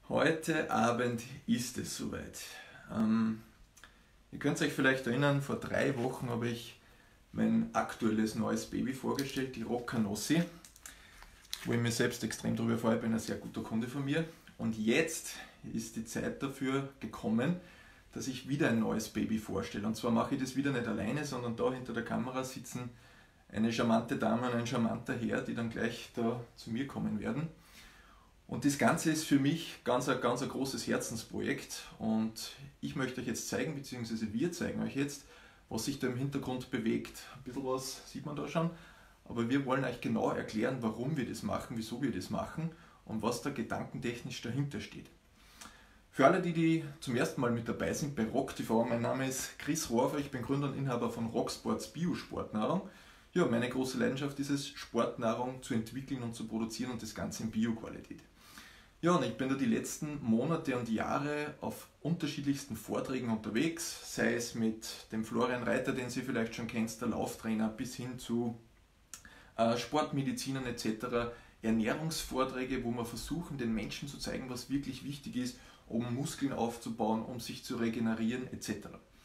Heute Abend ist es soweit. Ihr könnt euch vielleicht erinnern, vor 3 Wochen habe ich mein aktuelles neues Baby vorgestellt, die Roccanosi, wo ich mir selbst extrem darüber freue, bin ein sehr guter Kunde von mir. Und jetzt ist die Zeit dafür gekommen, dass ich wieder ein neues Baby vorstelle. Und zwar mache ich das wieder nicht alleine, sondern da hinter der Kamera sitzen eine charmante Dame und ein charmanter Herr, die dann gleich da zu mir kommen werden. Und das Ganze ist für mich ganz ein großes Herzensprojekt und ich möchte euch jetzt zeigen, beziehungsweise wir zeigen euch jetzt, was sich da im Hintergrund bewegt. Ein bisschen was sieht man da schon, aber wir wollen euch genau erklären, warum wir das machen, wieso wir das machen und was da gedankentechnisch dahinter steht. Für alle, die zum ersten Mal mit dabei sind bei Rock TV, mein Name ist Chris Rohrfer, ich bin Gründer und Inhaber von Rocksports Bio-Sportnahrung. Ja, meine große Leidenschaft ist es, Sportnahrung zu entwickeln und zu produzieren und das Ganze in Bio-Qualität. Ja, und ich bin da die letzten Monate und Jahre auf unterschiedlichsten Vorträgen unterwegs, sei es mit dem Florian Reiter, den Sie vielleicht schon kennt, der Lauftrainer, bis hin zu Sportmedizinern etc., Ernährungsvorträge, wo wir versuchen, den Menschen zu zeigen, was wirklich wichtig ist, um Muskeln aufzubauen, um sich zu regenerieren etc.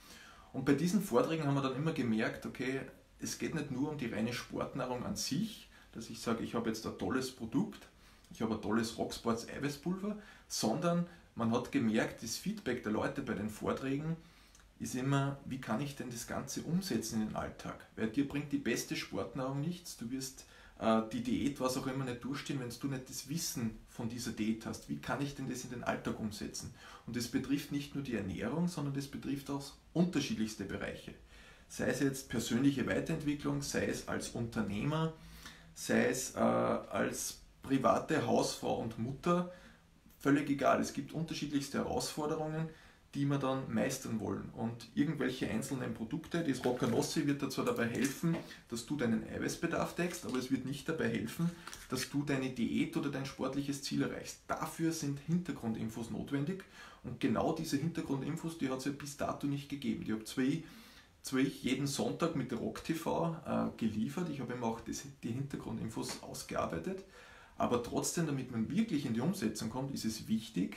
Und bei diesen Vorträgen haben wir dann immer gemerkt, okay, es geht nicht nur um die reine Sportnahrung an sich, dass ich sage, ich habe jetzt ein tolles Produkt, ich habe ein tolles Rocksports Eiweißpulver, sondern man hat gemerkt, das Feedback der Leute bei den Vorträgen ist immer, wie kann ich denn das Ganze umsetzen in den Alltag? Weil dir bringt die beste Sportnahrung nichts, du wirst die Diät, was auch immer, nicht durchstehen, wenn du nicht das Wissen von dieser Diät hast. Wie kann ich denn das in den Alltag umsetzen? Und das betrifft nicht nur die Ernährung, sondern das betrifft auch unterschiedlichste Bereiche. Sei es jetzt persönliche Weiterentwicklung, sei es als Unternehmer, sei es als private Hausfrau und Mutter, völlig egal. Es gibt unterschiedlichste Herausforderungen, die wir dann meistern wollen. Und irgendwelche einzelnen Produkte, das Roccanosi wird dir zwar dabei helfen, dass du deinen Eiweißbedarf deckst, aber es wird nicht dabei helfen, dass du deine Diät oder dein sportliches Ziel erreichst. Dafür sind Hintergrundinfos notwendig und genau diese Hintergrundinfos, die hat es ja bis dato nicht gegeben. Ich habe zwar jeden Sonntag mit Rock TV geliefert, ich habe eben auch die Hintergrundinfos ausgearbeitet, aber trotzdem, damit man wirklich in die Umsetzung kommt, ist es wichtig,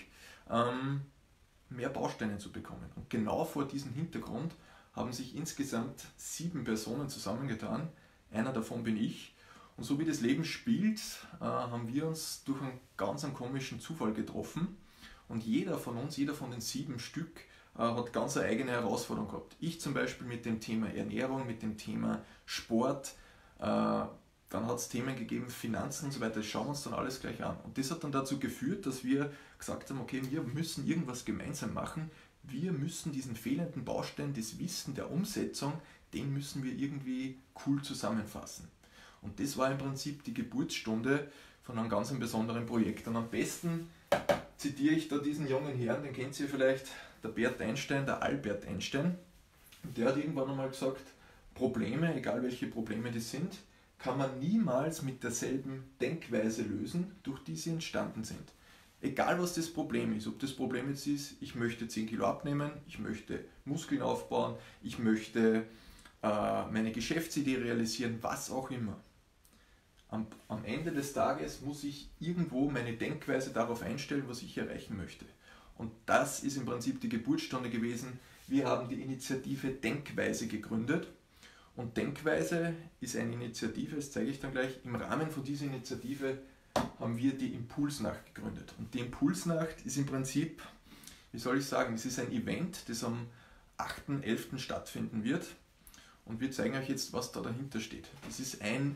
mehr Bausteine zu bekommen. Und genau vor diesem Hintergrund haben sich insgesamt 7 Personen zusammengetan. Einer davon bin ich. Und so wie das Leben spielt, haben wir uns durch einen ganz komischen Zufall getroffen. Und jeder von uns, jeder von den 7 Stück, hat ganz eine eigene Herausforderung gehabt. Ich zum Beispiel mit dem Thema Ernährung, mit dem Thema Sport, dann hat es Themen gegeben, Finanzen und so weiter, das schauen wir uns dann alles gleich an. Und das hat dann dazu geführt, dass wir gesagt haben, okay, wir müssen irgendwas gemeinsam machen, wir müssen diesen fehlenden Baustein, das Wissen der Umsetzung, den müssen wir irgendwie cool zusammenfassen. Und das war im Prinzip die Geburtsstunde von einem ganz besonderen Projekt. Und am besten zitiere ich da diesen jungen Herrn, den kennt ihr vielleicht, der Bert Einstein, der Albert Einstein. Und der hat irgendwann einmal gesagt, Probleme, egal welche Probleme das sind, kann man niemals mit derselben Denkweise lösen, durch die sie entstanden sind. Egal was das Problem ist, ob das Problem jetzt ist, ich möchte 10 Kilo abnehmen, ich möchte Muskeln aufbauen, ich möchte meine Geschäftsidee realisieren, was auch immer. Am Ende des Tages muss ich irgendwo meine Denkweise darauf einstellen, was ich erreichen möchte. Und das ist im Prinzip die Geburtsstunde gewesen. Wir haben die Initiative Denkweise gegründet. Und Denkweise ist eine Initiative, das zeige ich dann gleich. Im Rahmen von dieser Initiative haben wir die Impulsnacht gegründet. Und die Impulsnacht ist im Prinzip, wie soll ich sagen, es ist ein Event, das am 8.11. stattfinden wird. Und wir zeigen euch jetzt, was da dahinter steht. Das ist ein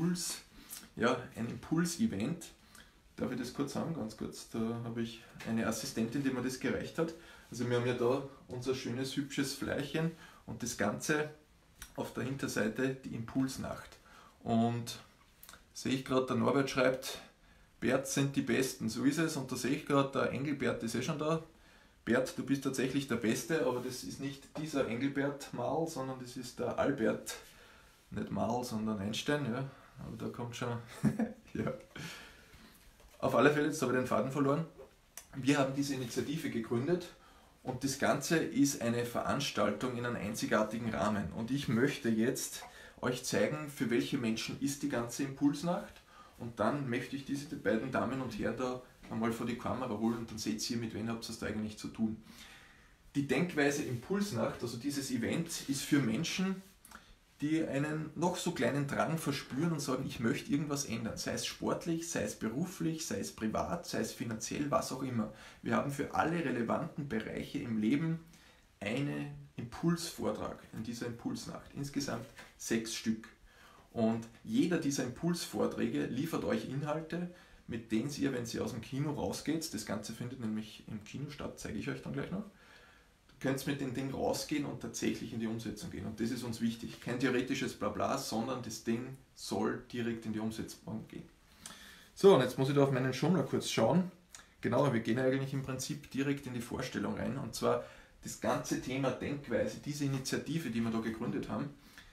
Impuls-Event. Darf ich das kurz sagen? Ganz kurz. Da habe ich eine Assistentin, die mir das gereicht hat. Also wir haben ja da unser schönes, hübsches Fleischchen und das Ganze auf der Hinterseite die Impulsnacht. Und sehe ich gerade, der Norbert schreibt, Bert sind die Besten, so ist es. Und da sehe ich gerade, der Engelbert ist schon da. Bert, du bist tatsächlich der Beste, aber das ist nicht dieser Engelbert Mal, sondern das ist der Albert, nicht Mal, sondern Einstein. Ja. Aber da kommt schon, ja. Auf alle Fälle, jetzt habe ich den Faden verloren. Wir haben diese Initiative gegründet. Und das Ganze ist eine Veranstaltung in einem einzigartigen Rahmen. Und ich möchte jetzt euch zeigen, für welche Menschen ist die ganze Impulsnacht. Und dann möchte ich diese beiden Damen und Herren da einmal vor die Kamera holen und dann seht ihr, mit wem habt ihr es da eigentlich zu tun. Die Denkweise Impulsnacht, also dieses Event, ist für Menschen, die einen noch so kleinen Drang verspüren und sagen, ich möchte irgendwas ändern, sei es sportlich, sei es beruflich, sei es privat, sei es finanziell, was auch immer. Wir haben für alle relevanten Bereiche im Leben einen Impulsvortrag in dieser Impulsnacht, insgesamt 6 Stück. Und jeder dieser Impulsvorträge liefert euch Inhalte, mit denen ihr, wenn ihr aus dem Kino rausgeht, das Ganze findet nämlich im Kino statt, zeige ich euch dann gleich noch, könnt mit dem Ding rausgehen und tatsächlich in die Umsetzung gehen. Und das ist uns wichtig. Kein theoretisches Blabla, sondern das Ding soll direkt in die Umsetzung gehen. So, und jetzt muss ich da auf meinen Schummler kurz schauen. Genau, wir gehen eigentlich im Prinzip direkt in die Vorstellung rein. Und zwar das ganze Thema Denkweise, diese Initiative, die wir da gegründet haben,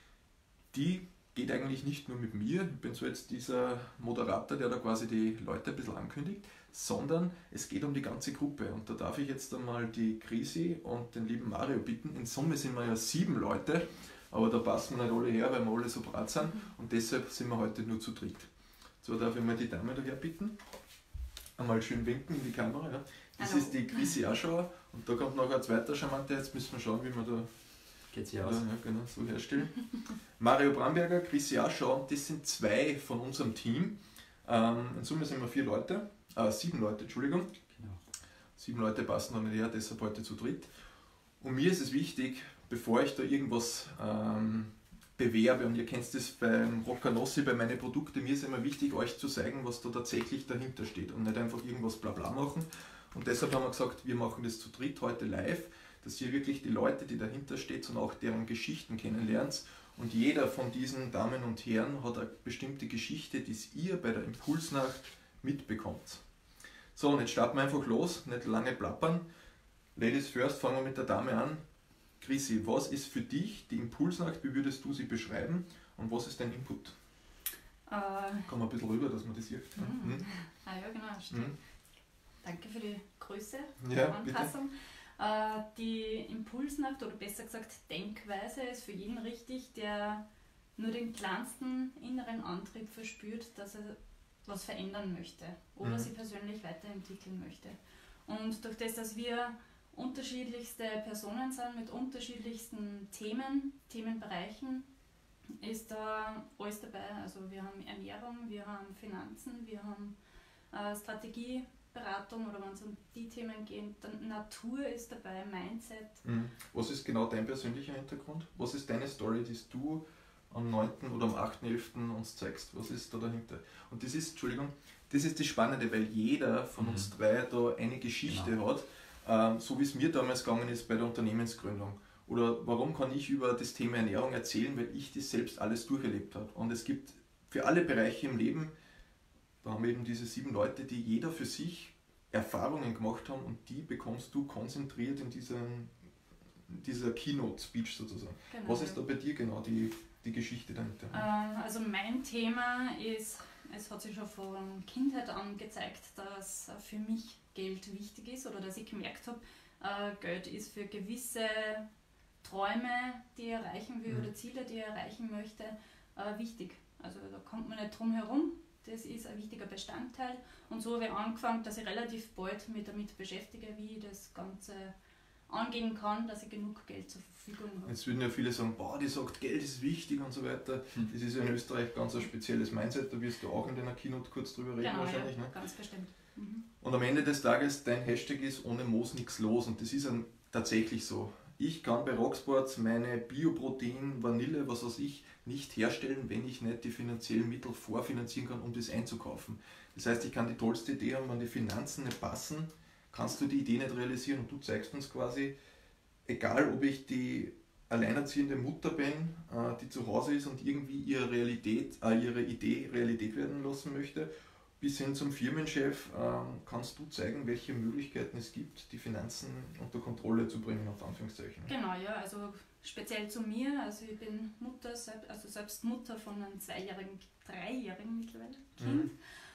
die geht eigentlich nicht nur mit mir, ich bin so jetzt dieser Moderator, der da quasi die Leute ein bisschen ankündigt, sondern es geht um die ganze Gruppe. Und da darf ich jetzt einmal die Krisi und den lieben Mario bitten. In Summe sind wir ja 7 Leute, aber da passen wir nicht alle her, weil wir alle so brat sind und deshalb sind wir heute nur zu dritt. So, darf ich mal die Dame daher bitten. Einmal schön winken in die Kamera. Ja. Das ist die Krisi Aschauer und da kommt noch ein zweiter Charmanter. Jetzt müssen wir schauen, wie wir da geht's hier aus. Ja, genau, so herstellen. Mario Bramberger, Krisi Aschauer, das sind 2 von unserem Team. In Summe sind wir 7 Leute, Entschuldigung. Genau. 7 Leute passen noch nicht her, deshalb heute zu dritt. Und mir ist es wichtig, bevor ich da irgendwas bewerbe, und ihr kennt das beim Roccanossi, bei meinen Produkten, mir ist immer wichtig, euch zu zeigen, was da tatsächlich dahinter steht und nicht einfach irgendwas Blabla machen. Und deshalb haben wir gesagt, wir machen das zu dritt heute live, dass ihr wirklich die Leute, die dahinter steht und auch deren Geschichten kennenlernt. Und jeder von diesen Damen und Herren hat eine bestimmte Geschichte, die ihr bei der Impulsnacht mitbekommt. So, und jetzt starten wir einfach los, nicht lange plappern. Ladies first, fangen wir mit der Dame an. Krisi, was ist für dich die Impulsnacht? Wie würdest du sie beschreiben? Und was ist dein Input? Komm mal ein bisschen rüber, dass man das sieht. Ah ja, genau, stimmt. Danke für die Größe, ja, Anpassung. Die Impulsnacht, oder besser gesagt Denkweise, ist für jeden richtig, der nur den kleinsten inneren Antrieb verspürt, dass er was verändern möchte oder sich persönlich weiterentwickeln möchte. Und durch das, dass wir unterschiedlichste Personen sind mit unterschiedlichsten Themenbereichen, ist da alles dabei. Also wir haben Ernährung, wir haben Finanzen, wir haben Strategieberatung, oder wenn es um die Themen geht, dann Natur ist dabei, Mindset. Was ist genau dein persönlicher Hintergrund? Was ist deine Story, die du am 9. oder am 8.11. uns zeigst? Was ist da dahinter? Und das ist, Entschuldigung, das ist das Spannende, weil jeder von uns 3 da eine Geschichte hat, so wie es mir damals gegangen ist bei der Unternehmensgründung. Oder warum kann ich über das Thema Ernährung erzählen, weil ich das selbst alles durcherlebt habe. Und es gibt für alle Bereiche im Leben, da haben wir eben diese 7 Leute, die jeder für sich Erfahrungen gemacht haben, und die bekommst du konzentriert in dieser Keynote-Speech sozusagen. Genau. Was ist da bei dir genau die Geschichte dahinter? Also mein Thema ist, es hat sich schon von Kindheit an gezeigt, dass für mich Geld wichtig ist, oder dass ich gemerkt habe, Geld ist für gewisse Träume, die ich erreichen will, oder Ziele, die ich erreichen möchte, wichtig. Also da kommt man nicht drum herum. Das ist ein wichtiger Bestandteil. Und so habe ich angefangen, dass ich relativ bald mich damit beschäftige, wie ich das Ganze angehen kann, dass ich genug Geld zur Verfügung habe. Jetzt würden ja viele sagen, boah, die sagt, Geld ist wichtig und so weiter. Das ist ja in Österreich ganz ein spezielles Mindset, da wirst du auch in deiner Keynote kurz drüber reden, genau, wahrscheinlich. Ja, ne? Ganz bestimmt. Und am Ende des Tages, dein Hashtag ist ohne Moos nichts los, und das ist tatsächlich so. Ich kann bei Rocksports meine Bioprotein, Vanille, was weiß ich, nicht herstellen, wenn ich nicht die finanziellen Mittel vorfinanzieren kann, um das einzukaufen. Das heißt, ich kann die tollste Idee haben, wenn die Finanzen nicht passen, kannst du die Idee nicht realisieren, und du zeigst uns quasi, egal ob ich die alleinerziehende Mutter bin, die zu Hause ist und irgendwie ihre Idee Realität werden lassen möchte, bis hin zum Firmenchef, kannst du zeigen, welche Möglichkeiten es gibt, die Finanzen unter Kontrolle zu bringen, auf Anführungszeichen. Genau, ja, also speziell zu mir, also ich bin Mutter, selbst Mutter von einem 3-jährigen mittlerweile Kind.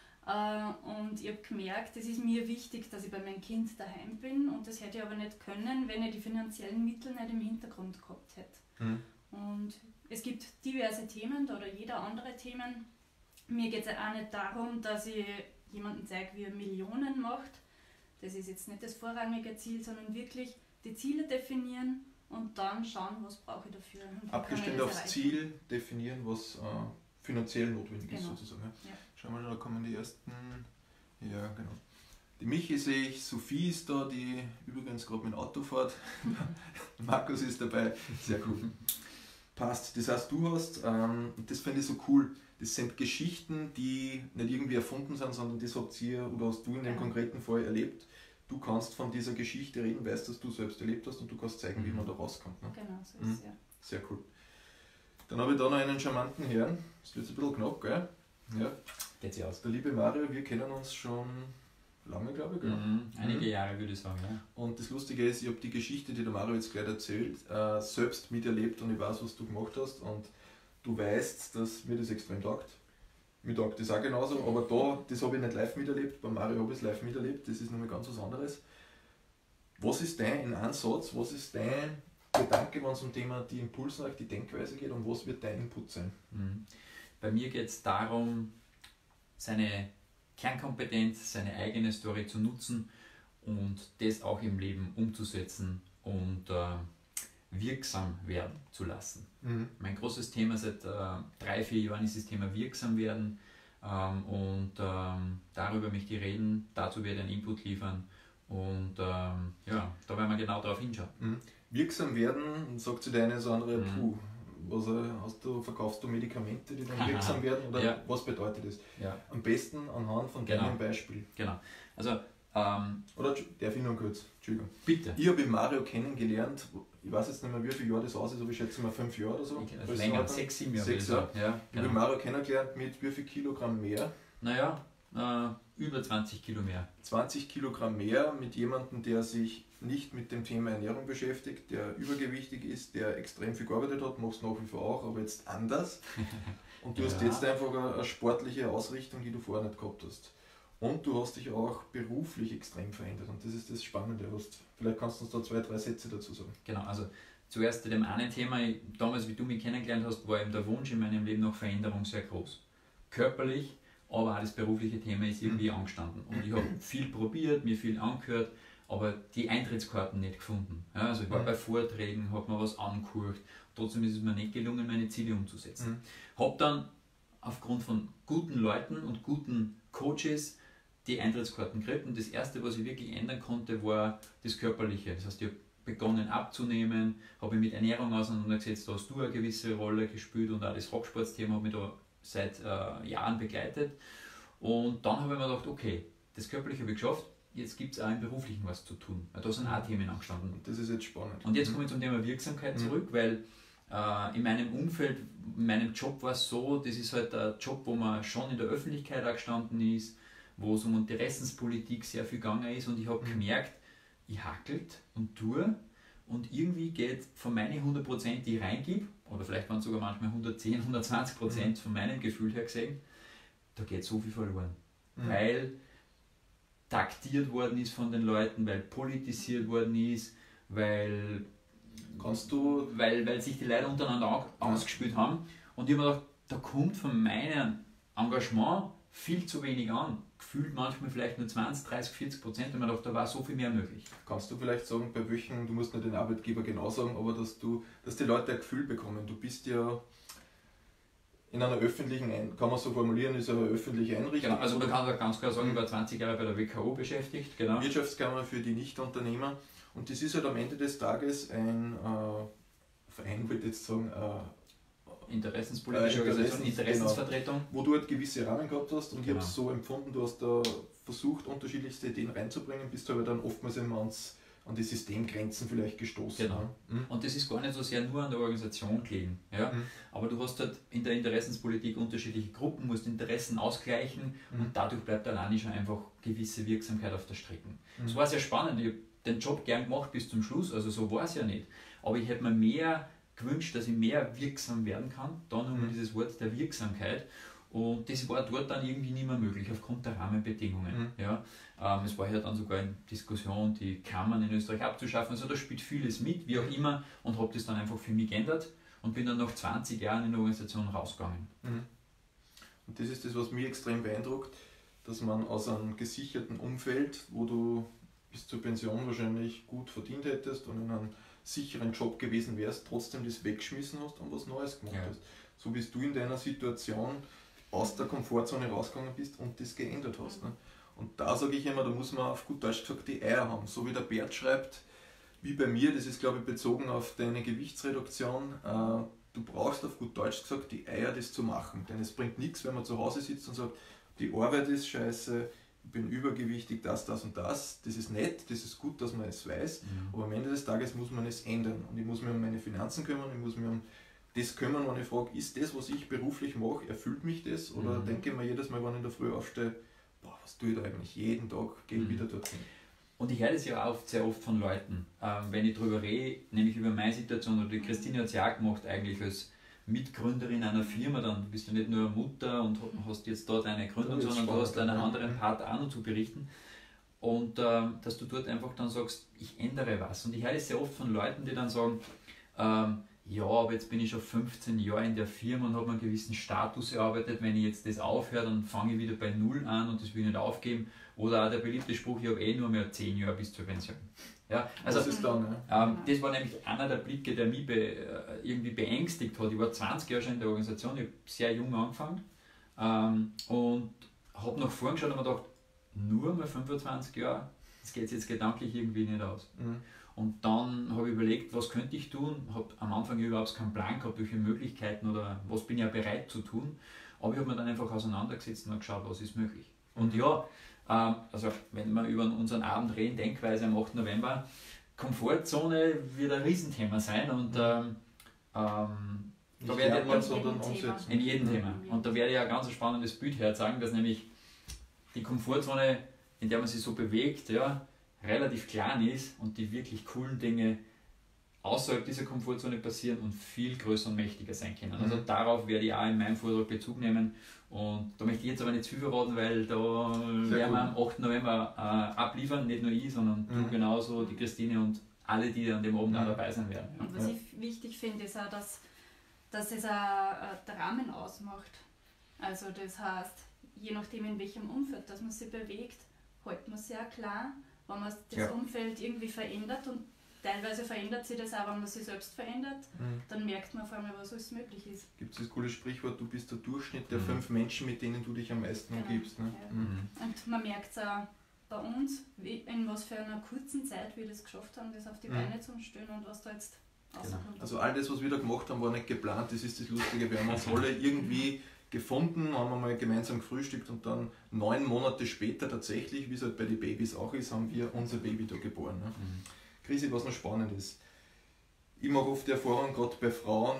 Und ich habe gemerkt, es ist mir wichtig, dass ich bei meinem Kind daheim bin, und das hätte ich aber nicht können, wenn ich die finanziellen Mittel nicht im Hintergrund gehabt hätte. Und es gibt diverse Themen oder jeder andere Themen. Mir geht es auch nicht darum, dass ich jemandem zeige, wie er Millionen macht. Das ist jetzt nicht das vorrangige Ziel, sondern wirklich die Ziele definieren und dann schauen, was brauche ich dafür. Und abgestimmt aufs Ziel definieren, was finanziell notwendig ist sozusagen. Ja. Schauen wir mal, da kommen die ersten. Ja, genau. Die Michi sehe ich, Sophie ist da, die übrigens gerade mit dem Auto fährt. Markus ist dabei, sehr cool. Passt. Das heißt, du hast, das finde ich so cool, das sind Geschichten, die nicht irgendwie erfunden sind, sondern das habt ihr oder hast du in dem konkreten Fall erlebt. Du kannst von dieser Geschichte reden, weißt, dass du selbst erlebt hast und du kannst zeigen, wie man da rauskommt. Ne? Genau, so ist es, ja. Sehr cool. Dann habe ich da noch einen charmanten Herrn. Das wird jetzt ein bisschen knapp, gell? Ja. Geht sich aus. Der liebe Mario, wir kennen uns schon lange, glaube ich. Gell? Einige Jahre, würde ich sagen, ja. Und das Lustige ist, ich habe die Geschichte, die der Mario jetzt gleich erzählt, selbst miterlebt und ich weiß, was du gemacht hast und du weißt, dass mir das extrem taugt. Mir taugt das auch genauso, aber das habe ich nicht live miterlebt, bei Mario habe ich es live miterlebt, das ist nochmal ganz was anderes. Was ist dein Ansatz, was ist dein Gedanke, wenn es um Thema die Impulse, die Denkweise geht und was wird dein Input sein? Bei mir geht es darum, seine Kernkompetenz, seine eigene Story zu nutzen und das auch im Leben umzusetzen und wirksam werden zu lassen. Mein großes Thema seit 3-4 Jahren ist das Thema wirksam werden und darüber möchte ich reden, dazu werde ich einen Input liefern und da werden wir genau darauf hinschauen. Wirksam werden, sagt zu der eine so andere, verkaufst du Medikamente, die dann wirksam werden oder was bedeutet das? Ja. Am besten anhand von deinem Beispiel. Genau. Also, oder darf ich noch kurz? Entschuldigung. Bitte. Ich habe Mario kennengelernt, ich weiß jetzt nicht mehr, wie viele Jahre das aus ist, aber ich schätze mal 5 Jahre oder so. Länger, 6, 7 Jahre. 6 Jahre. Ja, ich habe Mario kennengelernt mit wie viel Kilogramm mehr? Naja, über 20 Kilo mehr. 20 Kilogramm mehr mit jemandem, der sich nicht mit dem Thema Ernährung beschäftigt, der übergewichtig ist, der extrem viel gearbeitet hat, machst nach wie vor auch, aber jetzt anders. Und du hast jetzt einfach eine sportliche Ausrichtung, die du vorher nicht gehabt hast. Und du hast dich auch beruflich extrem verändert und das ist das Spannende. Vielleicht kannst du uns da 2, 3 Sätze dazu sagen. Genau, also zuerst zu dem einen Thema, damals wie du mich kennengelernt hast, war eben der Wunsch in meinem Leben nach Veränderung sehr groß. Körperlich, aber auch das berufliche Thema ist irgendwie angestanden. Und ich habe viel probiert, mir viel angehört, aber die Eintrittskarten nicht gefunden. Ja, also ich war bei Vorträgen, habe mir was angehört, trotzdem ist es mir nicht gelungen, meine Ziele umzusetzen. Habe dann aufgrund von guten Leuten und guten Coaches die Eintrittskarten gekriegt und das erste, was ich wirklich ändern konnte, war das Körperliche. Das heißt, ich habe begonnen abzunehmen, habe mich mit Ernährung auseinandergesetzt, da hast du eine gewisse Rolle gespielt und auch das Radsportthema hat mich da seit Jahren begleitet. Und dann habe ich mir gedacht, okay, das Körperliche habe ich geschafft, jetzt gibt es auch im Beruflichen was zu tun. Weil da sind auch Themen angestanden. Und das ist jetzt spannend. Und jetzt komme ich zum Thema Wirksamkeit zurück, weil in meinem Umfeld, in meinem Job war es so, das ist halt ein Job, wo man schon in der Öffentlichkeit auch gestanden ist, wo es um Interessenspolitik sehr viel gegangen ist und ich habe gemerkt, ich hackelt und tue und irgendwie geht von meinen 100%, die ich reingebe, oder vielleicht waren es sogar manchmal 110, 120% von meinem Gefühl her gesehen, da geht so viel verloren. Weil taktiert worden ist von den Leuten, weil politisiert worden ist, weil sich die Leute untereinander ausgespielt haben. Und ich habe mir gedacht, da kommt von meinem Engagement viel zu wenig an. Gefühlt manchmal vielleicht nur 20, 30, 40%. Und ich habe mir gedacht, da war so viel mehr möglich. Kannst du vielleicht sagen, bei welchen, du musst nicht den Arbeitgeber genau sagen, aber dass die Leute ein Gefühl bekommen. Du bist ja in einer öffentlichen, kann man so formulieren, ist eine öffentliche Einrichtung. Genau, also man kann auch ganz klar sagen, ich war 20 Jahre bei der WKO beschäftigt. Genau. Wirtschaftskammer für die Nichtunternehmer. Und das ist halt am Ende des Tages ein Verein, würde ich jetzt sagen, interessenspolitische Organisation, Interessensvertretung. Genau, wo du halt gewisse Rahmen gehabt hast und ich habe es so empfunden, du hast da versucht, unterschiedlichste Ideen reinzubringen, bist aber dann oftmals immer an die Systemgrenzen vielleicht gestoßen. Genau. Und das ist gar nicht so sehr nur an der Organisation gelegen. Ja? Aber du hast halt in der Interessenspolitik unterschiedliche Gruppen, musst Interessen ausgleichen und dadurch bleibt alleine schon einfach gewisse Wirksamkeit auf der Strecke. Es war sehr spannend, ich habe den Job gern gemacht bis zum Schluss, also so war es ja nicht. Aber ich hätte mir mehr gewünscht, dass ich mehr wirksam werden kann, dann nochmal dieses Wort der Wirksamkeit. Und das war dort dann irgendwie nicht mehr möglich, aufgrund der Rahmenbedingungen. Ja, es war ja dann sogar in Diskussion, die Kammern in Österreich abzuschaffen. Also da spielt vieles mit, wie auch immer, und habe das dann einfach für mich geändert und bin dann nach 20 Jahren in der Organisation rausgegangen. Und das ist das, was mich extrem beeindruckt. dass man aus einem gesicherten Umfeld, wo du bis zur Pension wahrscheinlich gut verdient hättest und in einem sicheren Job gewesen wärst, trotzdem das weggeschmissen hast und was Neues gemacht hast. So bist du in deiner Situation aus der Komfortzone rausgegangen bist und das geändert hast. Ne? Und da sage ich immer, da muss man auf gut Deutsch gesagt die Eier haben. So wie der Bert schreibt, wie bei mir, das ist glaube ich bezogen auf deine Gewichtsreduktion, du brauchst auf gut Deutsch gesagt die Eier, das zu machen. Denn es bringt nichts, wenn man zu Hause sitzt und sagt, die Arbeit ist scheiße, ich bin übergewichtig, das und das. Das ist nett, das ist gut, dass man es weiß, aber am Ende des Tages muss man es ändern. Und ich muss mich um meine Finanzen kümmern, ich muss mich um das kümmern, wenn ich frage, ist das, was ich beruflich mache, erfüllt mich das? Oder denke ich mir jedes Mal, wenn ich in der Früh aufstehe, boah, was tue ich da eigentlich? Jeden Tag gehe ich wieder dorthin. Und ich höre das ja auch sehr oft von Leuten, wenn ich darüber rede, nämlich über meine Situation, oder die Christine hat es ja auch gemacht, eigentlich als Mitgründerin einer Firma, dann bist du nicht nur Mutter und hast jetzt dort eine Gründung, sondern du hast einen anderen Part auch noch zu berichten. Und dass du dort einfach dann sagst, ich ändere was. Und ich höre das sehr oft von Leuten, die dann sagen, ja, aber jetzt bin ich schon 15 Jahre in der Firma und habe einen gewissen Status erarbeitet. Wenn ich jetzt das aufhöre, dann fange ich wieder bei Null an und das will ich nicht aufgeben. Oder auch der beliebte Spruch, ich habe nur mehr 10 Jahre bis zur Pension. Ja, also das ist dann, das war nämlich einer der Blicke, der mich irgendwie beängstigt hat. Ich war 20 Jahre schon in der Organisation, ich habe sehr jung angefangen und habe nach vorn geschaut und mir gedacht, nur mal 25 Jahre, das geht jetzt gedanklich irgendwie nicht aus. Und dann habe ich überlegt, was könnte ich tun, habe am Anfang überhaupt keinen Plan gehabt, welche Möglichkeiten oder was bin ich ja bereit zu tun, aber ich habe mir dann einfach auseinandergesetzt und geschaut, was ist möglich. Und ja, also wenn wir über unseren Abend reden, Denkweise am 8. November, Komfortzone wird ein Riesenthema sein und da werde ich in jedem Thema. Und da werde ich ein ganz spannendes Bild herzeigen, dass nämlich die Komfortzone, in der man sich so bewegt, ja, relativ klein ist und die wirklich coolen Dinge außerhalb dieser Komfortzone passieren und viel größer und mächtiger sein können. Also darauf werde ich auch in meinem Vortrag Bezug nehmen. Und da möchte ich jetzt aber nicht zu viel verraten, weil da werden wir am 8. November abliefern, nicht nur ich, sondern du genauso, die Christine und alle, die an dem Abend auch dabei sein werden. Ja. Und was ich wichtig finde, ist auch, dass es der Rahmen ausmacht. Also das heißt, je nachdem in welchem Umfeld dass man sich bewegt, hält man sich auch klar, wenn man das Umfeld irgendwie verändert und teilweise verändert sich das auch, wenn man sich selbst verändert, dann merkt man auf einmal, was alles möglich ist. Gibt es das coole Sprichwort, du bist der Durchschnitt der 5 Menschen, mit denen du dich am meisten umgibst. Ne? Ja. Und man merkt es auch bei uns, in was für einer kurzen Zeit wir das geschafft haben, das auf die Beine zu stellen und was da jetzt rauskommt. Also all das, was wir da gemacht haben, war nicht geplant, das ist das Lustige. Wir haben uns alle irgendwie gefunden, haben wir mal gemeinsam gefrühstückt und dann 9 Monate später tatsächlich, wie es halt bei den Babys auch ist, haben wir unser Baby da geboren. Ne? Chrissy, was noch spannend ist, ich mache oft die Erfahrung, gerade bei Frauen,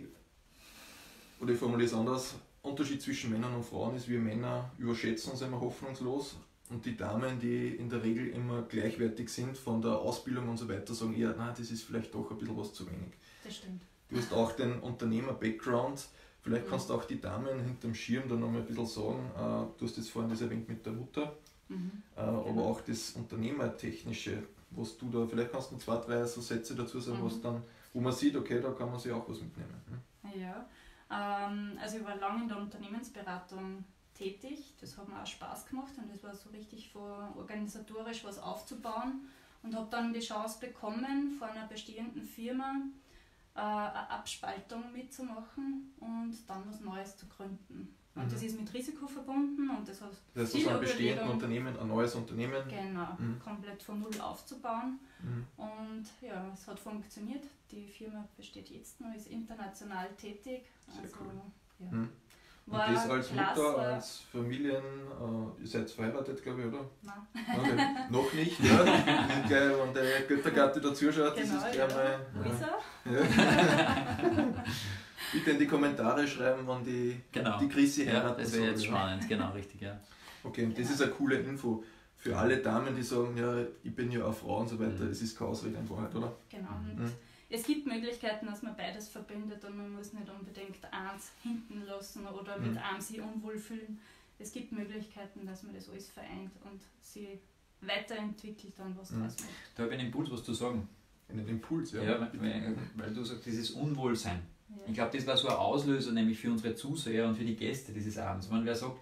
oder ich formuliere es anders, Unterschied zwischen Männern und Frauen ist, wir Männer überschätzen uns immer hoffnungslos und die Damen, die in der Regel immer gleichwertig sind von der Ausbildung und so weiter, sagen eher, nein, das ist vielleicht doch ein bisschen was zu wenig. Das stimmt. Du hast auch den Unternehmer-Background, vielleicht kannst du auch die Damen hinterm Schirm dann noch mal ein bisschen sagen, du hast jetzt vorhin das erwähnt mit der Mutter, aber auch das Unternehmertechnische, was du da, vielleicht kannst du 2, 3 so Sätze dazu sagen, was dann, wo man sieht, okay, da kann man sich auch was mitnehmen. Ja, also ich war lange in der Unternehmensberatung tätig, das hat mir auch Spaß gemacht und das war so richtig organisatorisch was aufzubauen und habe dann die Chance bekommen, vor einer bestehenden Firma eine Abspaltung mitzumachen und dann was Neues zu gründen. Und das ist mit Risiko verbunden und das hat das heißt, aus einem bestehenden Unternehmen ein neues Unternehmen. Genau, komplett von Null aufzubauen. Und ja, es hat funktioniert. Die Firma besteht jetzt noch, ist international tätig. Also, ja. Und das als Mutter, als Familien, ihr seid verheiratet, glaube ich, oder? Nein. Okay. Noch nicht, ja. Und gleich, wenn der Göttergatte da zuschaut, genau, das ist gleich mal. Wo ist er? Ja. Bitte in die Kommentare schreiben, wann die Chrissy heiraten das wäre jetzt spannend, genau, richtig, ja. Okay, und das ist eine coole Info für alle Damen, die sagen, ja, ich bin ja eine Frau und so weiter, das ist keine Ausrede in Wahrheit, oder? Genau, und es gibt Möglichkeiten, dass man beides verbindet und man muss nicht unbedingt eins hinten lassen oder mit einem sich unwohl fühlen. Es gibt Möglichkeiten, dass man das alles vereint und sie weiterentwickelt und was draus macht. Da habe ich einen Impuls, was zu sagen. Einen Impuls, ja. Ja, weil du sagst, dieses Unwohlsein. Ja. Ich glaube, das war so ein Auslöser, nämlich für unsere Zuseher und für die Gäste dieses Abends. Wenn wer sagt,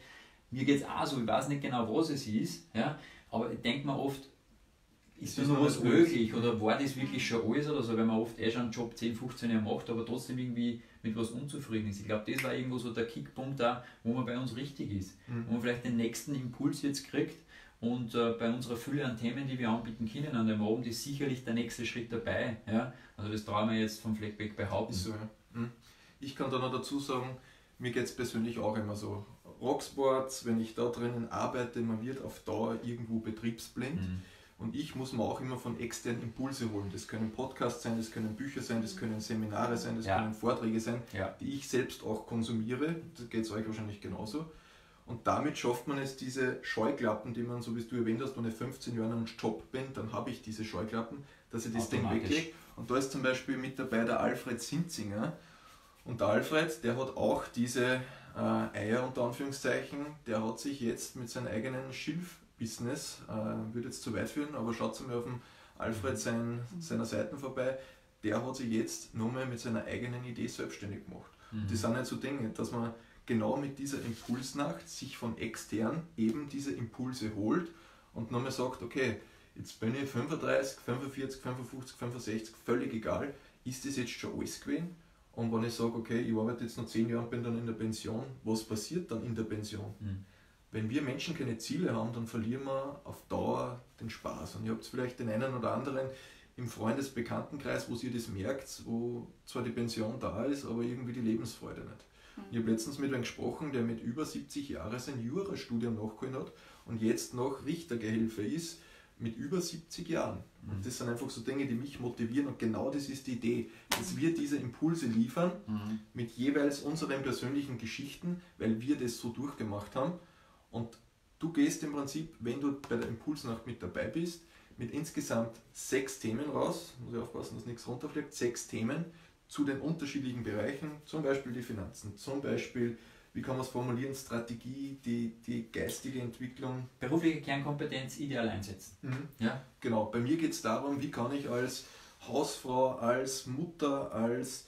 mir geht es auch so, ich weiß nicht genau, was es ist, ja, aber ich denke mir oft, ist da noch was möglich oder war das wirklich schon alles oder so, wenn man oft schon einen Job 10, 15 Jahre macht, aber trotzdem irgendwie mit was unzufrieden ist. Ich glaube, das war irgendwo so der Kickpunkt da, wo man bei uns richtig ist, wo man vielleicht den nächsten Impuls jetzt kriegt und bei unserer Fülle an Themen, die wir anbieten können an dem Abend, ist sicherlich der nächste Schritt dabei. Ja? Also das trauen wir jetzt vom Fleck weg behaupten. So, ja. Ich kann da noch dazu sagen, mir geht es persönlich auch immer so. Rocksports, wenn ich da drinnen arbeite, man wird auf Dauer irgendwo betriebsblind. Und ich muss mir auch immer von externen Impulse holen. Das können Podcasts sein, das können Bücher sein, das können Seminare sein, das können Vorträge sein, die ich selbst auch konsumiere. Das geht es euch wahrscheinlich genauso. Und damit schafft man es, diese Scheuklappen, die man, so wie du erwähnt hast, wenn ich 15 Jahre am Job bin, dann habe ich diese Scheuklappen, dass ich das Ding weglege. Und da ist zum Beispiel mit dabei der Alfred Sinzinger. Und der Alfred, der hat auch diese Eier unter Anführungszeichen, der hat sich jetzt mit seinem eigenen Schilf-Business, würde jetzt zu weit führen, aber schaut mal auf dem Alfred seiner Seiten vorbei, der hat sich jetzt nochmal mit seiner eigenen Idee selbstständig gemacht. Und das sind halt so Dinge, dass man genau mit dieser Impulsnacht sich von extern eben diese Impulse holt und nochmal sagt, okay, jetzt bin ich 35, 45, 55, 65, völlig egal, ist das jetzt schon alles gewesen? Und wenn ich sage, okay, ich arbeite jetzt noch 10 Jahre und bin dann in der Pension, was passiert dann in der Pension? Wenn wir Menschen keine Ziele haben, dann verlieren wir auf Dauer den Spaß. Und ihr habt vielleicht den einen oder anderen im Freundes-Bekanntenkreis, wo ihr das merkt, wo zwar die Pension da ist, aber irgendwie die Lebensfreude nicht. Ich habe letztens mit einem gesprochen, der mit über 70 Jahren sein Jurastudium nachgeholt hat und jetzt noch Richtergehilfe ist, mit über 70 Jahren. Und das sind einfach so Dinge, die mich motivieren und genau das ist die Idee, dass wir diese Impulse liefern mit jeweils unseren persönlichen Geschichten, weil wir das so durchgemacht haben und du gehst im Prinzip, wenn du bei der Impulsnacht mit dabei bist, mit insgesamt 6 Themen raus, muss ich aufpassen, dass nichts runterfliegt, 6 Themen zu den unterschiedlichen Bereichen, zum Beispiel die Finanzen, zum Beispiel wie kann man es formulieren, Strategie, die geistige Entwicklung. Berufliche Kernkompetenz ideal einsetzen. Ja? Genau, bei mir geht es darum, wie kann ich als Hausfrau, als Mutter, als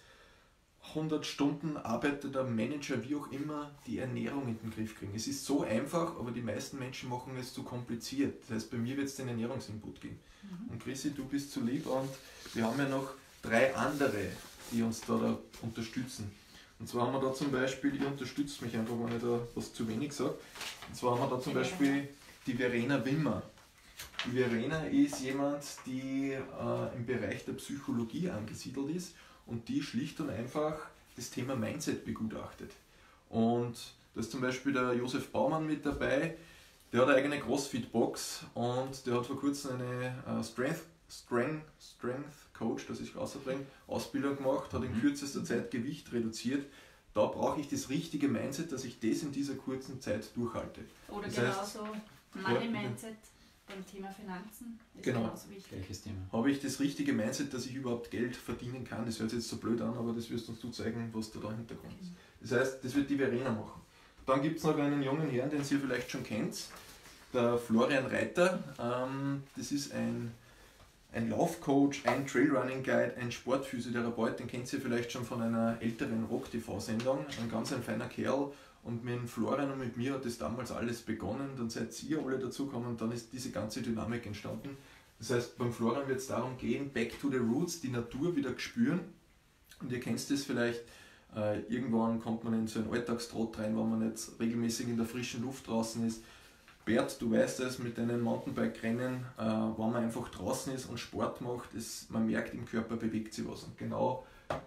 100 Stunden arbeitender Manager, wie auch immer, die Ernährung in den Griff kriegen. Es ist so einfach, aber die meisten Menschen machen es zu kompliziert. Das heißt, bei mir wird es den Ernährungsinput geben. Und Chrissy, du bist so lieb und wir haben ja noch 3 andere, die uns da unterstützen. Und zwar haben wir da zum Beispiel, ihr unterstützt mich einfach, wenn ich da was zu wenig sage. Und zwar haben wir da zum Beispiel die Verena Wimmer. Die Verena ist jemand, die im Bereich der Psychologie angesiedelt ist und die schlicht und einfach das Thema Mindset begutachtet. Und da ist zum Beispiel der Josef Baumann mit dabei, der hat eine eigene Crossfit-Box und der hat vor kurzem eine Strength Coach, das ich rausbringe, Ausbildung gemacht, hat in kürzester Zeit Gewicht reduziert. Da brauche ich das richtige Mindset, dass ich das in dieser kurzen Zeit durchhalte. Oder das genauso Money-Mindset beim Thema Finanzen ist genauso wichtig. Gleiches Thema. Habe ich das richtige Mindset, dass ich überhaupt Geld verdienen kann? Das hört sich jetzt so blöd an, aber das wirst uns du zeigen, was da Hintergrund ist. Das heißt, das wird die Verena machen. Dann gibt es noch einen jungen Herrn, den ihr vielleicht schon kennt, der Florian Reiter. Das ist ein Laufcoach, ein Trailrunning-Guide, ein Sportphysiotherapeut, den kennt ihr vielleicht schon von einer älteren Rock-TV-Sendung. Ein ganz feiner Kerl. Und mit Florian und mit mir hat das damals alles begonnen. Dann seid ihr alle dazugekommen und dann ist diese ganze Dynamik entstanden. Das heißt, beim Florian wird es darum gehen, back to the roots, die Natur wieder spüren. Und ihr kennt das vielleicht, irgendwann kommt man in so einen Alltagstrott rein, wenn man nicht regelmäßig in der frischen Luft draußen ist. Bert, du weißt es, mit deinen Mountainbike-Rennen, wenn man einfach draußen ist und Sport macht, man merkt, im Körper bewegt sich was. Und genau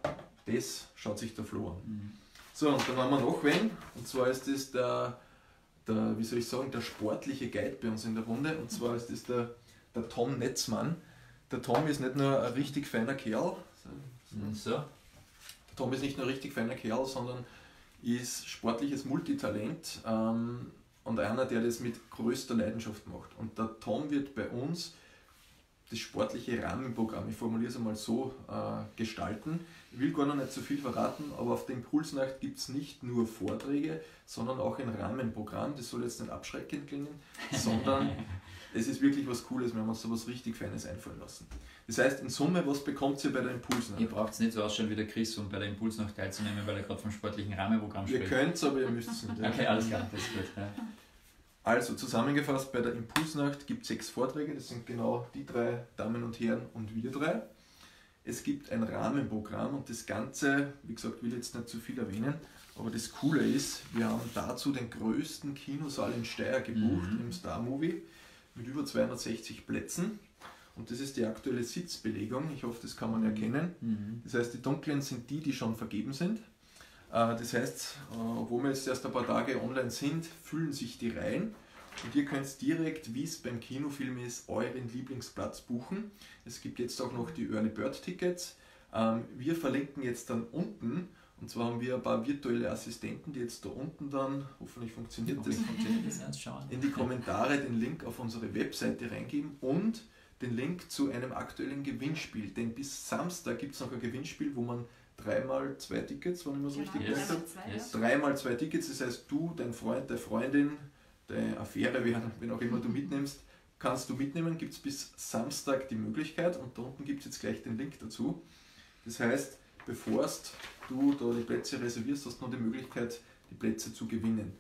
das schaut sich der Flo an. So, und dann haben wir noch wen, und zwar ist das der sportliche Guide bei uns in der Runde, und zwar ist das der Tom Netzmann. Der Tom ist nicht nur ein richtig feiner Kerl, der Tom ist nicht nur ein richtig feiner Kerl, sondern ist sportliches Multitalent. Und einer, der das mit größter Leidenschaft macht. Und der Tom wird bei uns das sportliche Rahmenprogramm, ich formuliere es einmal so, gestalten. Ich will gar noch nicht so viel verraten, aber auf der Impulsnacht gibt es nicht nur Vorträge, sondern auch ein Rahmenprogramm. Das soll jetzt nicht abschreckend klingen, sondern es ist wirklich was Cooles, wir haben uns da was richtig Feines einfallen lassen. Das heißt, in Summe, was bekommt ihr bei der Impulsnacht? Ihr braucht es nicht so ausschauen wie der Chris, um bei der Impulsnacht teilzunehmen, weil er gerade vom sportlichen Rahmenprogramm Ihr spricht. könnt es, aber ihr müsst es nicht. Ja. Okay, alles klar, das ist gut. Ja. Also zusammengefasst, bei der Impulsnacht gibt es 6 Vorträge, das sind genau die 3 Damen und Herren und wir 3. Es gibt ein Rahmenprogramm und das Ganze, wie gesagt, will ich jetzt nicht zu viel erwähnen, aber das Coole ist, wir haben dazu den größten Kinosaal in Steyr gebucht, im Star Movie, mit über 260 Plätzen. Und das ist die aktuelle Sitzbelegung, ich hoffe, das kann man erkennen. Das heißt, die dunklen sind die schon vergeben sind. Das heißt, obwohl wir jetzt erst ein paar Tage online sind, füllen sich die Reihen. Und ihr könnt direkt, wie es beim Kinofilm ist, euren Lieblingsplatz buchen. Es gibt jetzt auch noch die Early Bird Tickets. Wir verlinken jetzt dann unten, und zwar haben wir ein paar virtuelle Assistenten, die jetzt da unten dann, hoffentlich funktioniert das, in die Kommentare den Link auf unsere Webseite reingeben und den Link zu einem aktuellen Gewinnspiel. Denn bis Samstag gibt es noch ein Gewinnspiel, wo man 3x2 Tickets, wenn ich mir das richtig Yes. habe. 3x2 Tickets, das heißt du, dein Freund, deine Freundin, deine Affäre, wen auch immer du mitnimmst, kannst du mitnehmen, gibt es bis Samstag die Möglichkeit und da unten gibt es jetzt gleich den Link dazu. Das heißt, bevor du da die Plätze reservierst, hast du noch die Möglichkeit, die Plätze zu gewinnen.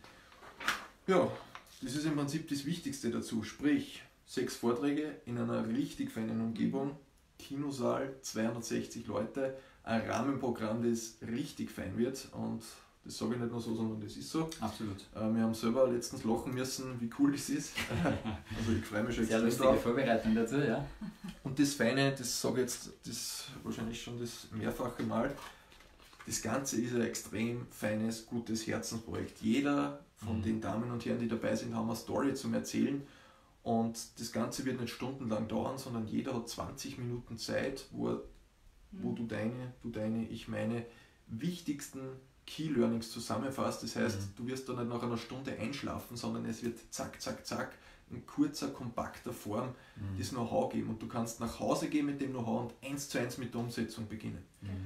Ja, das ist im Prinzip das Wichtigste dazu, sprich 6 Vorträge in einer richtig feinen Umgebung, Kinosaal, 260 Leute, ein Rahmenprogramm, das richtig fein wird und das sage ich nicht nur so, sondern das ist so. Absolut. Wir haben selber letztens lachen müssen, wie cool das ist. Also ich freue mich schon sehr extrem lustige drauf. Vorbereitung dazu, ja. Und das Feine, das sage ich jetzt das wahrscheinlich schon das mehrfache Mal, das Ganze ist ein extrem feines, gutes Herzensprojekt. Jeder von den Damen und Herren, die dabei sind, haben eine Story zum Erzählen. Und das Ganze wird nicht stundenlang dauern, sondern jeder hat 20 Minuten Zeit, wo du deine, ich meine wichtigsten Key Learnings zusammenfasst. Das heißt, du wirst da nicht nach einer Stunde einschlafen, sondern es wird zack, zack, zack in kurzer, kompakter Form das Know-how geben. Und du kannst nach Hause gehen mit dem Know-how und 1:1 mit der Umsetzung beginnen.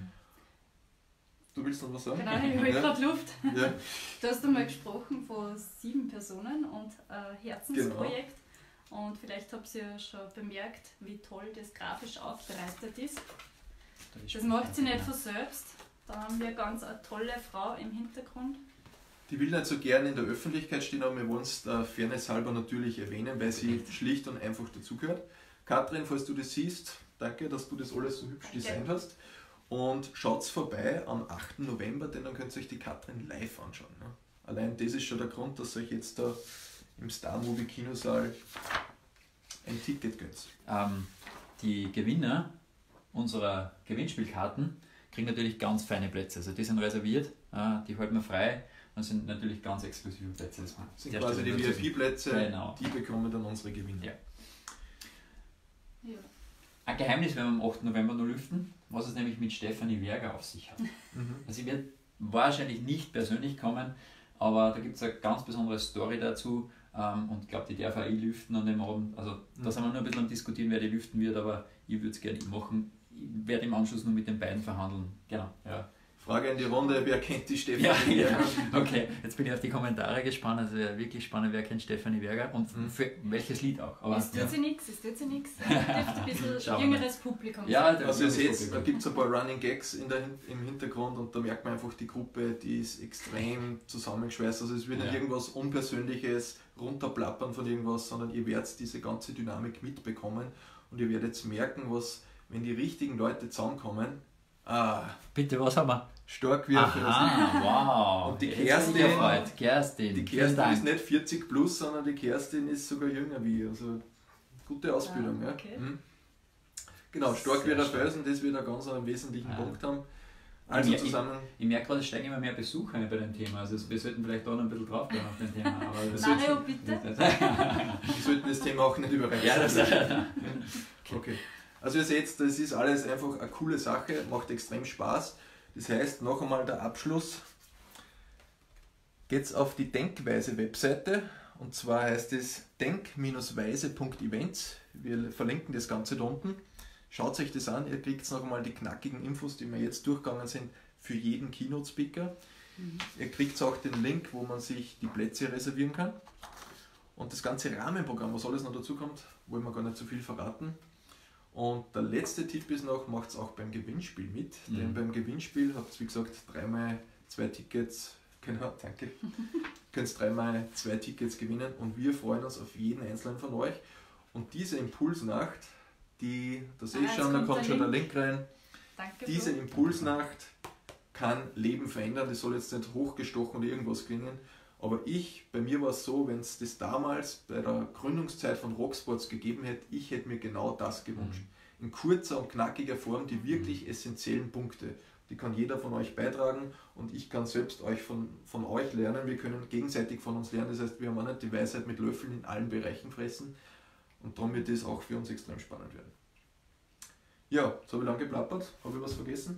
Du willst noch was sagen? Genau, ich habe gerade Luft. Ja. Du hast einmal gesprochen von 7 Personen und ein Herzensprojekt. Genau. Und vielleicht habt ihr ja schon bemerkt, wie toll das grafisch aufbereitet ist. Das macht sie nicht von selbst. Da haben wir ganz eine tolle Frau im Hintergrund. Die will nicht so gerne in der Öffentlichkeit stehen, aber wir wollen es der Fairness halber natürlich erwähnen, weil sie schlicht und einfach dazugehört. Katrin, falls du das siehst, danke, dass du das alles so hübsch designt hast. Und schaut vorbei am 8. November, denn dann könnt ihr euch die Katrin live anschauen. Ne? Allein das ist schon der Grund, dass ihr euch jetzt da im Star Movie Kinosaal ein Ticket gönnt. Die Gewinner unserer Gewinnspielkarten kriegen natürlich ganz feine Plätze. Also die sind reserviert, die halten wir frei. Das sind natürlich ganz exklusive Plätze. Das sind quasi die VIP-Plätze, genau. Die bekommen dann unsere Gewinner. Ja. Ein Geheimnis werden wir am 8. November noch lüften, was es nämlich mit Stefanie Werger auf sich hat. Also sie wird wahrscheinlich nicht persönlich kommen, aber da gibt es eine ganz besondere Story dazu und ich glaube, die darf auch ich lüften an dem Abend. Also da sind wir nur ein bisschen am Diskutieren, wer die lüften wird, aber ich würde es gerne machen. Ich werde im Anschluss nur mit den beiden verhandeln. Genau. Ja. Frage in die Runde, wer kennt die Stefanie Werger? Okay, jetzt bin ich auf die Kommentare gespannt. Also wirklich spannend, wer kennt Stefanie Werger und für welches Lied auch. Aber, es tut sie nichts. Es dürfte ein bisschen jüngeres Publikum sein. Ja, also ihr seht, da gibt es ein paar Running Gags im Hintergrund und da merkt man einfach, die Gruppe, die ist extrem zusammengeschweißt. Also es wird nicht irgendwas Unpersönliches runterplappern von irgendwas, sondern ihr werdet diese ganze Dynamik mitbekommen und ihr werdet merken, was, wenn die richtigen Leute zusammenkommen, bitte, was haben wir? Stark wie ein Felsen. Wow. Und die Kerstin ist nicht 40 plus, sondern die Kerstin ist sogar jünger wie ich. Also gute Ausbildung. Ja. Okay. Genau, stark wie ein Felsen, das wird einen ganz wesentlichen Punkt haben. Also zusammen. Ich merke gerade, es steigen immer mehr Besucher bei dem Thema. Also wir sollten vielleicht da noch ein bisschen drauf bleiben auf dem Thema. Mario, bitte. Wir sollten das Thema auch nicht überreichen. Ja, okay. Also ihr seht, das ist alles einfach eine coole Sache, macht extrem Spaß. Das heißt, noch einmal der Abschluss. Geht's auf die Denkweise-Webseite und zwar heißt es denk-weise.events. Wir verlinken das Ganze da unten. Schaut euch das an, ihr kriegt noch einmal die knackigen Infos, die wir jetzt durchgegangen sind, für jeden Keynote-Speaker. Ihr kriegt auch den Link, wo man sich die Plätze reservieren kann. Und das ganze Rahmenprogramm, was alles noch dazu kommt, wollen wir gar nicht zu viel verraten. Und der letzte Tipp ist noch, macht es auch beim Gewinnspiel mit. Denn beim Gewinnspiel habt ihr, wie gesagt, 3x2 Tickets, genau, danke, könnt 3x2 Tickets gewinnen und wir freuen uns auf jeden einzelnen von euch. Und diese Impulsnacht, da sehe ich schon, da kommt schon der Link rein. Danke. Diese Impulsnacht kann Leben verändern, das soll jetzt nicht hochgestochen oder irgendwas klingen, aber bei mir war es so, wenn es das damals bei der Gründungszeit von Rocksports gegeben hätte, ich hätte mir genau das gewünscht. In kurzer und knackiger Form die wirklich essentiellen Punkte. Die kann jeder von euch beitragen und ich kann selbst von euch lernen. Wir können gegenseitig von uns lernen, das heißt, wir haben auch nicht die Weisheit mit Löffeln in allen Bereichen fressen und darum wird das auch für uns extrem spannend werden. Ja, jetzt habe ich lange geplappert. Habe ich was vergessen?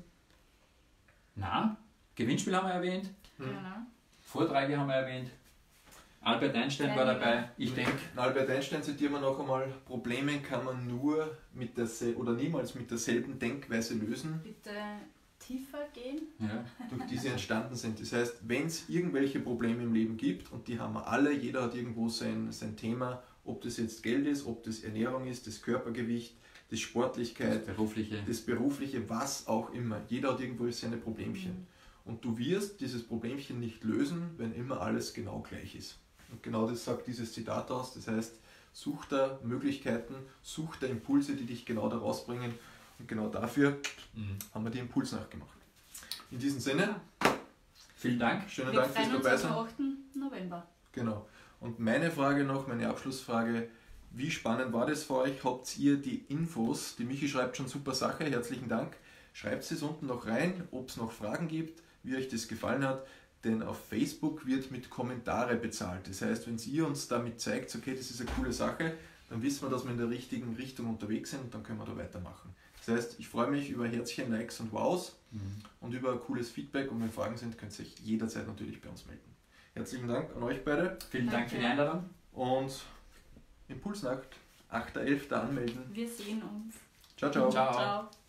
Na, Gewinnspiel haben wir erwähnt, Genau. Vorträge haben wir erwähnt, Albert Einstein war dabei, ich denke. Albert Einstein zitieren wir noch einmal, Probleme kann man nur niemals mit derselben Denkweise lösen, Bitte tiefer gehen. Ja. durch die sie entstanden sind. Das heißt, wenn es irgendwelche Probleme im Leben gibt, und die haben wir alle, jeder hat irgendwo sein Thema, ob das jetzt Geld ist, ob das Ernährung ist, das Körpergewicht, das Sportlichkeit, das Berufliche, was auch immer. Jeder hat irgendwo seine Problemchen. Und du wirst dieses Problemchen nicht lösen, wenn immer alles genau gleich ist. Und genau das sagt dieses Zitat aus. Das heißt, such da Möglichkeiten, such da Impulse, die dich genau da rausbringen. Und genau dafür haben wir die Impulsnacht gemacht. In diesem Sinne, vielen Dank. Schönen Wir Dank fürs freuen uns Dabeisein. am 8. November. Genau. Und meine Frage noch, meine Abschlussfrage, wie spannend war das für euch? Habt ihr die Infos? Die Michi schreibt schon super Sache, herzlichen Dank. Schreibt es unten noch rein, ob es noch Fragen gibt, wie euch das gefallen hat. Denn auf Facebook wird mit Kommentare bezahlt. Das heißt, wenn ihr uns damit zeigt, okay, das ist eine coole Sache, dann wissen wir, dass wir in der richtigen Richtung unterwegs sind und dann können wir da weitermachen. Das heißt, ich freue mich über Herzchen, Likes und Wows und über cooles Feedback. Und wenn Fragen sind, könnt ihr euch jederzeit natürlich bei uns melden. Herzlichen Dank an euch beide. Vielen Dank für die Einladung. Und Impulsnacht, 8.11. anmelden. Wir sehen uns. Ciao, ciao. Ciao. Ciao.